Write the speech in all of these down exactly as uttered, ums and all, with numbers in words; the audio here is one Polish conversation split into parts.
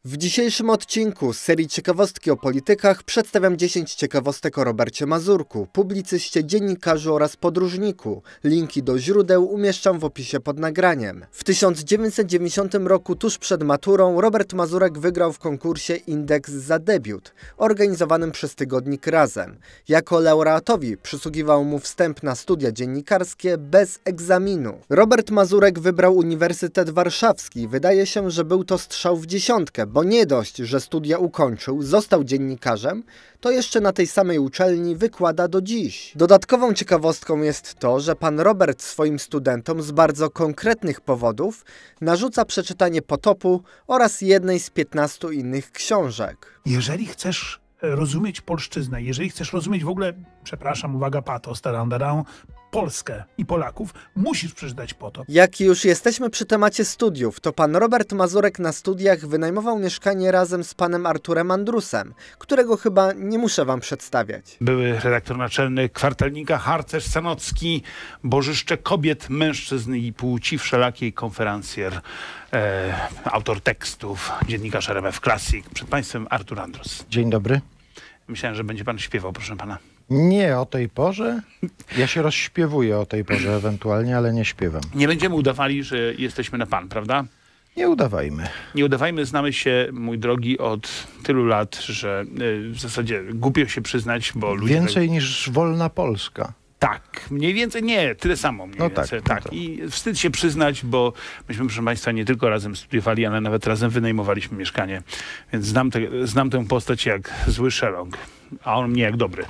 W dzisiejszym odcinku z serii Ciekawostki o politykach przedstawiam dziesięć ciekawostek o Robercie Mazurku, publicyście, dziennikarzu oraz podróżniku. Linki do źródeł umieszczam w opisie pod nagraniem. W tysiąc dziewięćset dziewięćdziesiątym roku, tuż przed maturą, Robert Mazurek wygrał w konkursie Indeks za debiut, organizowanym przez tygodnik Razem. Jako laureatowi przysługiwał mu wstęp na studia dziennikarskie bez egzaminu. Robert Mazurek wybrał Uniwersytet Warszawski. Wydaje się, że był to strzał w dziesiątkę, bo nie dość, że studia ukończył, został dziennikarzem, to jeszcze na tej samej uczelni wykłada do dziś. Dodatkową ciekawostką jest to, że pan Robert swoim studentom z bardzo konkretnych powodów narzuca przeczytanie Potopu oraz jednej z piętnastu innych książek. Jeżeli chcesz rozumieć polszczyznę, jeżeli chcesz rozumieć w ogóle, przepraszam, uwaga, patos, tarandaran, Polskę i Polaków, musisz przeczytać Potop. Jak już jesteśmy przy temacie studiów, to pan Robert Mazurek na studiach wynajmował mieszkanie razem z panem Arturem Andrusem, którego chyba nie muszę wam przedstawiać. Były redaktor naczelny kwartalnika, harcerz sanocki, bożyszcze kobiet, mężczyzn i płci wszelakiej, konferencjer, e, autor tekstów, dziennikarz R M F Classic. Przed państwem Artur Andrus. Dzień dobry. Myślałem, że będzie pan śpiewał, proszę pana. Nie o tej porze. Ja się rozśpiewuję o tej porze ewentualnie, ale nie śpiewam. Nie będziemy udawali, że jesteśmy na pan, prawda? Nie udawajmy. Nie udawajmy, znamy się, mój drogi, od tylu lat, że y, w zasadzie głupio się przyznać, bo ludzie... Więcej niż wolna Polska. Tak, mniej więcej, nie, tyle samo mniej no więcej, tak, tak. No i wstyd się przyznać, bo myśmy, proszę państwa, nie tylko razem studiowali, ale nawet razem wynajmowaliśmy mieszkanie. Więc znam, te, znam tę postać jak zły szelong, a on mnie jak dobry.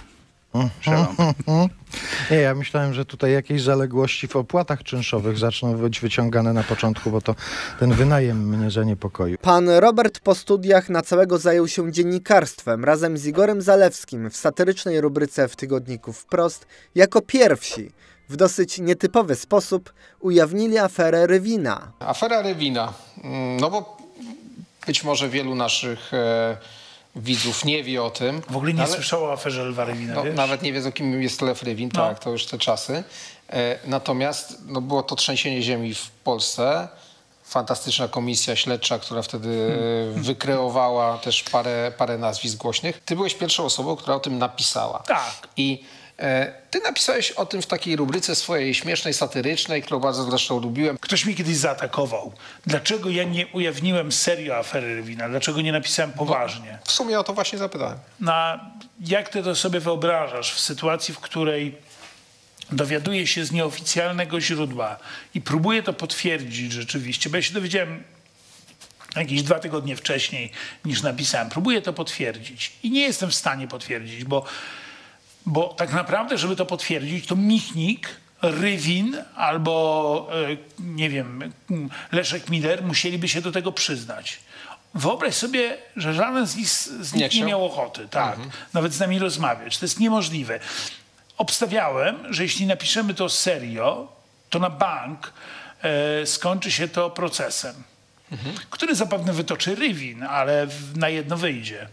Nie, ja myślałem, że tutaj jakieś zaległości w opłatach czynszowych zaczną być wyciągane na początku, bo to ten wynajem mnie zaniepokoił. Pan Robert po studiach na całego zajął się dziennikarstwem. Razem z Igorem Zalewskim w satyrycznej rubryce w tygodniku Wprost jako pierwsi w dosyć nietypowy sposób ujawnili aferę Rywina. Afera Rywina, no bo być może wielu naszych e, widzów nie wie o tym. W ogóle nie ale, słyszało o aferze Lwa Rywina, no, wiesz? Nawet nie wiedzą, kim jest Lew Rywin, no. Tak, to już te czasy. E, natomiast no, było to trzęsienie ziemi w Polsce. Fantastyczna komisja śledcza, która wtedy hmm. wykreowała też parę, parę nazwisk głośnych. Ty byłeś pierwszą osobą, która o tym napisała. Tak. I e, ty napisałeś o tym w takiej rubryce swojej śmiesznej, satyrycznej, którą bardzo zresztą lubiłem. Ktoś mnie kiedyś zaatakował. Dlaczego ja nie ujawniłem serio afery Rywina? Dlaczego nie napisałem poważnie? No, w sumie o to właśnie zapytałem. Na, jak ty to sobie wyobrażasz w sytuacji, w której dowiaduję się z nieoficjalnego źródła i próbuję to potwierdzić rzeczywiście, bo ja się dowiedziałem jakieś dwa tygodnie wcześniej niż napisałem. Próbuję to potwierdzić i nie jestem w stanie potwierdzić, bo, bo tak naprawdę, żeby to potwierdzić, to Michnik, Rywin albo nie wiem, Leszek Miller musieliby się do tego przyznać. Wyobraź sobie, że żaden z nich, z nich nie, nie miał ochoty tak, mhm. nawet z nami rozmawiać. To jest niemożliwe. Obstawiałem, że jeśli napiszemy to serio, to na bank e, skończy się to procesem, mhm. który zapewne wytoczy Rywin, ale w, na jedno wyjdzie.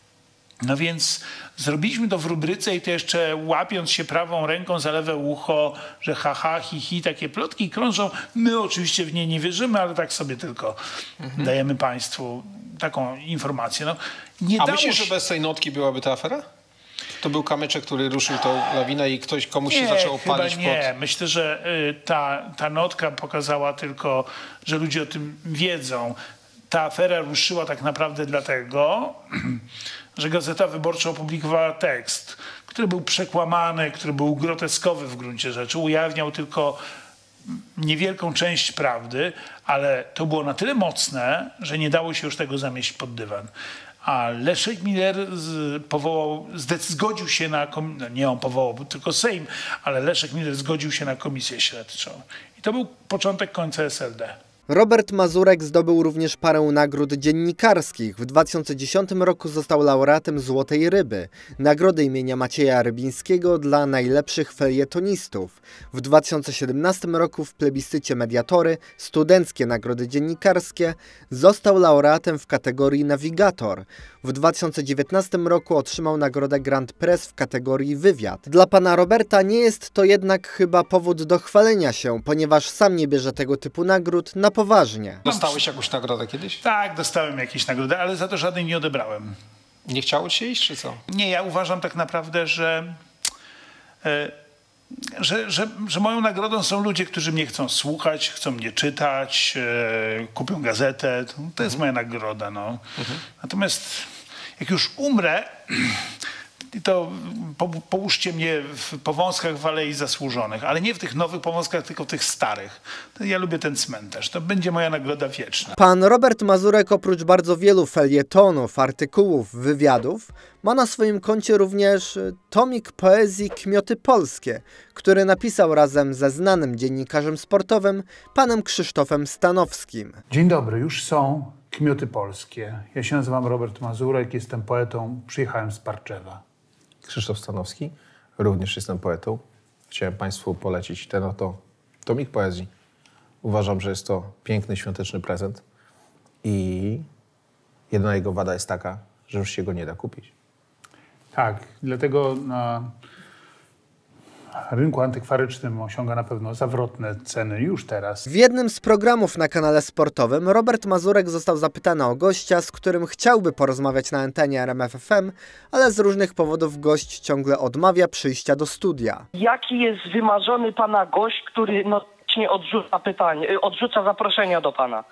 No więc zrobiliśmy to w rubryce i to jeszcze łapiąc się prawą ręką za lewe ucho, że haha, hi, hi, takie plotki krążą. My oczywiście w nie nie wierzymy, ale tak sobie tylko mhm. dajemy państwu taką informację. No, nie A dało myślisz, się... że bez tej notki byłaby ta afera? To był kamyczek, który ruszył tą lawinę i ktoś komuś nie, się zaczął chyba palić nie. pod... Myślę, że y, ta, ta notka pokazała tylko, że ludzie o tym wiedzą. Ta afera ruszyła tak naprawdę dlatego, że Gazeta Wyborcza opublikowała tekst, który był przekłamany, który był groteskowy w gruncie rzeczy. Ujawniał tylko niewielką część prawdy, ale to było na tyle mocne, że nie dało się już tego zamieść pod dywan. A Leszek Miller z, powołał, zgodził się na, no nie on powołał, tylko Sejm, ale Leszek Miller zgodził się na komisję śledczą. I to był początek końca S L D. Robert Mazurek zdobył również parę nagród dziennikarskich. W dwa tysiące dziesiątym roku został laureatem Złotej Ryby, nagrody imienia Macieja Rybińskiego dla najlepszych felietonistów. W dwa tysiące siedemnastym roku w plebiscycie Mediatory, studenckie nagrody dziennikarskie, został laureatem w kategorii Nawigator. W dwa tysiące dziewiętnastym roku otrzymał nagrodę Grand Press w kategorii Wywiad. Dla pana Roberta nie jest to jednak chyba powód do chwalenia się, ponieważ sam nie bierze tego typu nagród na poważnie. Dostałeś jakąś nagrodę kiedyś? Tak, dostałem jakieś nagrody, ale za to żadnej nie odebrałem. Nie chciało ci się iść, czy co? Nie, ja uważam tak naprawdę, że, e, że, że, że moją nagrodą są ludzie, którzy mnie chcą słuchać, chcą mnie czytać, e, kupią gazetę. To, to jest moja nagroda. No. Mhm. Natomiast jak już umrę, to po, połóżcie mnie w powązkach w Alei Zasłużonych, ale nie w tych nowych powązkach, tylko w tych starych. To ja lubię ten cmentarz. To będzie moja nagroda wieczna. Pan Robert Mazurek oprócz bardzo wielu felietonów, artykułów, wywiadów ma na swoim koncie również tomik poezji Kmioty Polskie, który napisał razem ze znanym dziennikarzem sportowym panem Krzysztofem Stanowskim. Dzień dobry, już są Kmioty Polskie. Ja się nazywam Robert Mazurek, jestem poetą, przyjechałem z Parczewa. Krzysztof Stanowski, również jestem poetą. Chciałem Państwu polecić ten oto tomik poezji. Uważam, że jest to piękny, świąteczny prezent i jedyna jego wada jest taka, że już się go nie da kupić. Tak, dlatego na rynku antykwarycznym osiąga na pewno zawrotne ceny już teraz. W jednym z programów na kanale sportowym Robert Mazurek został zapytany o gościa, z którym chciałby porozmawiać na antenie R M F F M, ale z różnych powodów gość ciągle odmawia przyjścia do studia. Jaki jest wymarzony pana gość, który no, nie odrzuca pytanie, odrzuca zaproszenia do pana?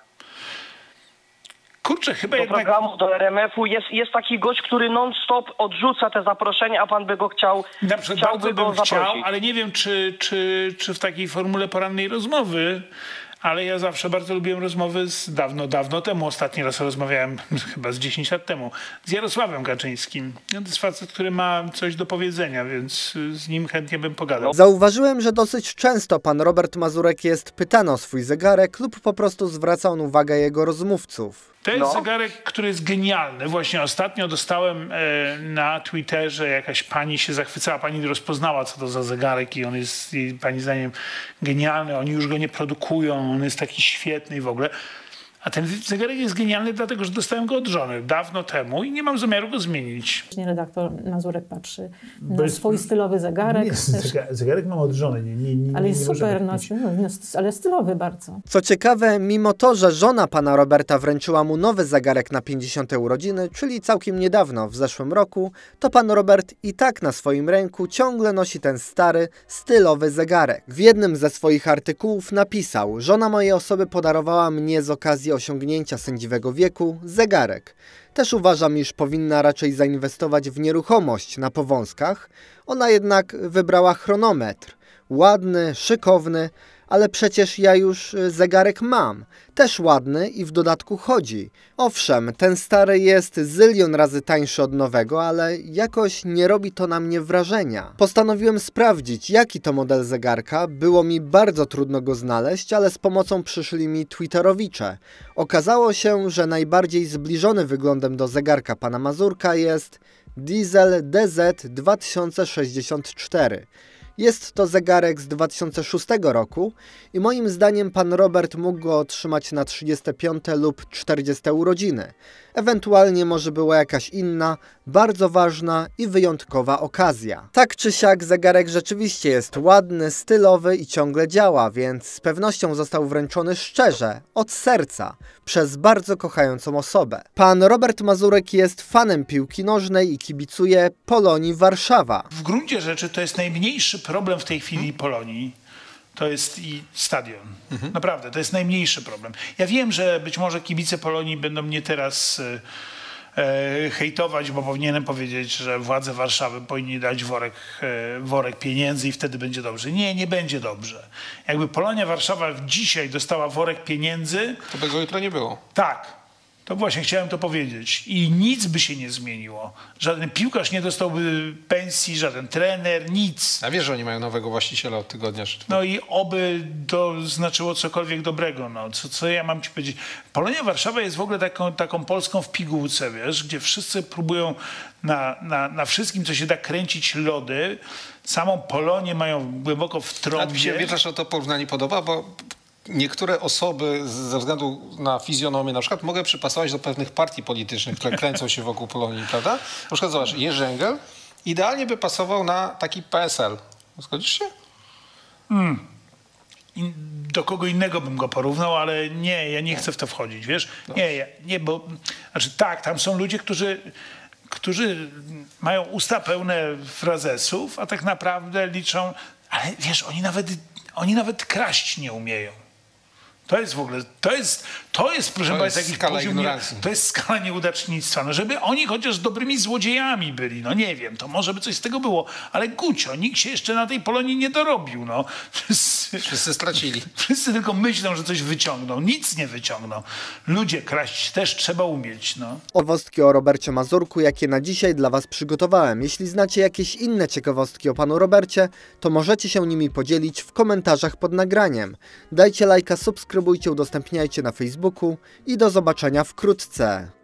Kurczę, chyba do jednak... programu, do R M F-u jest, jest taki gość, który non-stop odrzuca te zaproszenia, a pan by go chciał, Na przykład chciałby bardzo bym go chciał, zaprosić. ale nie wiem, czy, czy, czy w takiej formule porannej rozmowy, ale ja zawsze bardzo lubiłem rozmowy z dawno, dawno temu. Ostatni raz rozmawiałem chyba z dziesięć lat temu z Jarosławem Kaczyńskim. To jest facet, który ma coś do powiedzenia, więc z nim chętnie bym pogadał. Zauważyłem, że dosyć często pan Robert Mazurek jest pytany o swój zegarek lub po prostu zwraca on uwagę jego rozmówców. To jest No. zegarek, który jest genialny. Właśnie ostatnio dostałem e, na Twitterze, jakaś pani się zachwycała, pani rozpoznała, co to za zegarek i on jest, jej, pani zdaniem, genialny. Oni już go nie produkują, on jest taki świetny i w ogóle. A ten zegarek jest genialny dlatego, że dostałem go od żony dawno temu i nie mam zamiaru go zmienić. Redaktor Mazurek patrzy na Bez- swój stylowy zegarek. Nie, też, zegarek, zegarek mam od żony, nie, nie, nie, ale jest nie możemy super, no, kupić. no, no, ale stylowy bardzo. Co ciekawe, mimo to, że żona pana Roberta wręczyła mu nowy zegarek na pięćdziesiąte urodziny, czyli całkiem niedawno, w zeszłym roku, to pan Robert i tak na swoim ręku ciągle nosi ten stary, stylowy zegarek. W jednym ze swoich artykułów napisał: żona mojej osoby podarowała mnie z okazji osiągnięcia sędziwego wieku zegarek. Też uważam, iż powinna raczej zainwestować w nieruchomość na Powązkach. Ona jednak wybrała chronometr. Ładny, szykowny, ale przecież ja już zegarek mam. Też ładny i w dodatku chodzi. Owszem, ten stary jest zylion razy tańszy od nowego, ale jakoś nie robi to na mnie wrażenia. Postanowiłem sprawdzić, jaki to model zegarka. Było mi bardzo trudno go znaleźć, ale z pomocą przyszli mi twitterowicze. Okazało się, że najbardziej zbliżony wyglądem do zegarka pana Mazurka jest Diesel D Z dwa tysiące sześćdziesiąt cztery. Jest to zegarek z dwa tysiące szóstego roku i moim zdaniem pan Robert mógł go otrzymać na trzydzieste piąte lub czterdzieste urodziny. Ewentualnie może była jakaś inna, bardzo ważna i wyjątkowa okazja. Tak czy siak zegarek rzeczywiście jest ładny, stylowy i ciągle działa, więc z pewnością został wręczony szczerze, od serca, przez bardzo kochającą osobę. Pan Robert Mazurek jest fanem piłki nożnej i kibicuje Polonii Warszawa. W gruncie rzeczy to jest najmniejszy problem w tej chwili Polonii. To jest i stadion. Mhm. Naprawdę, to jest najmniejszy problem. Ja wiem, że być może kibice Polonii będą mnie teraz e, e, hejtować, bo powinienem powiedzieć, że władze Warszawy powinni dać worek, e, worek pieniędzy i wtedy będzie dobrze. Nie, nie będzie dobrze. Jakby Polonia Warszawa dzisiaj dostała worek pieniędzy... To by go jutro nie było. Tak. To właśnie chciałem to powiedzieć. I nic by się nie zmieniło. Żaden piłkarz nie dostałby pensji, żaden trener, nic. A wiesz, że oni mają nowego właściciela od tygodnia? Czy No i oby to znaczyło cokolwiek dobrego. No. Co, co ja mam ci powiedzieć? Polonia Warszawa jest w ogóle taką, taką Polską w pigułce, wiesz, gdzie wszyscy próbują na, na, na wszystkim, co się da, kręcić lody. Samą Polonię mają głęboko w trąbie. A mi się, wiesz, że to porównanie podoba, bo niektóre osoby ze względu na fizjonomię na przykład mogę przypasować do pewnych partii politycznych, które kręcą się wokół Polonii, prawda? Na przykład zobacz, Jerzy Engel idealnie by pasował na taki P S L. Zgodzisz się? Mm. do kogo innego bym go porównał, ale nie, ja nie chcę w to wchodzić, wiesz? Nie, ja, nie, bo, znaczy tak, tam są ludzie, którzy, którzy mają usta pełne frazesów, a tak naprawdę liczą, ale wiesz, oni nawet, oni nawet kraść nie umieją. To jest w ogóle, to jest, to jest proszę Państwa, jakiś poziom, nie, to jest skala nieudacznictwa. No żeby oni chociaż dobrymi złodziejami byli, no nie wiem, to może by coś z tego było, ale gucio, nikt się jeszcze na tej Polonii nie dorobił, no. Wszyscy, wszyscy stracili. Wszyscy tylko myślą, że coś wyciągną, nic nie wyciągną. Ludzie, kraść też trzeba umieć, no. Ciekawostki o Robercie Mazurku, jakie na dzisiaj dla Was przygotowałem. Jeśli znacie jakieś inne ciekawostki o panu Robercie, to możecie się nimi podzielić w komentarzach pod nagraniem. Dajcie lajka, subskrybujcie, udostępniajcie na Facebooku i do zobaczenia wkrótce.